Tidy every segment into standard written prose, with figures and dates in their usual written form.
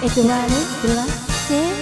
étoile glacée.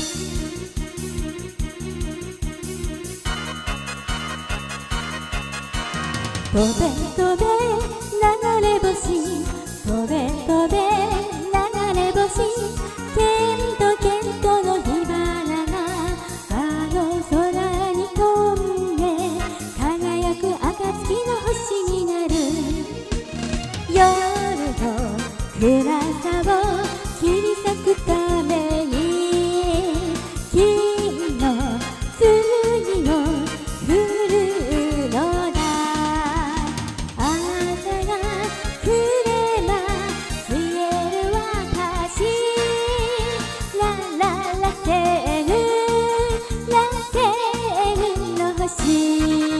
飛べ飛べ流れ星、飛べ飛べ流れ星、ケントケントの火花があの空に飛んで輝く暁の星になる。夜の暗さを切り裂くために金の次を振るのだ。朝が来れば消える私、ラララセルラセルの星。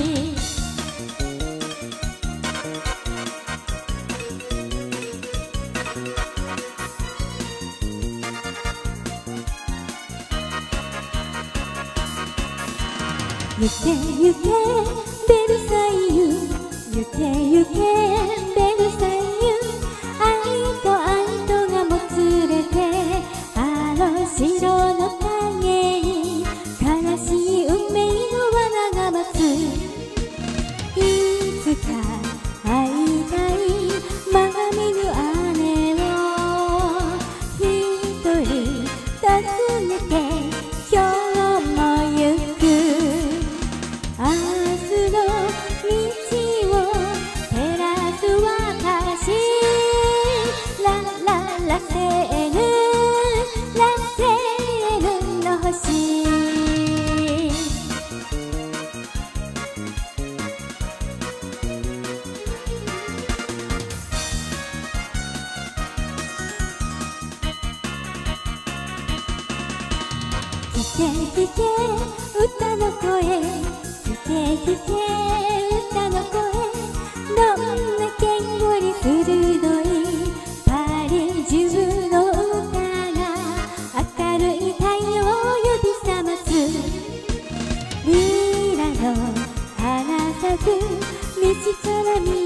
行け行けベルサイユ、行け行けベルサイユ、愛と愛とがもつれてあの城の陰に悲しい運命の罠が待つ。いつか会いたいまだ見ぬ姉を一人訪ねて今日も行く。明日の道を照らす私、ラララセルラセルの星。聞け聞け歌の声、聞け聞け歌の声、どんな剣より鋭いパリ中の歌が明るい太陽を呼び覚ます。リラの花咲く道から見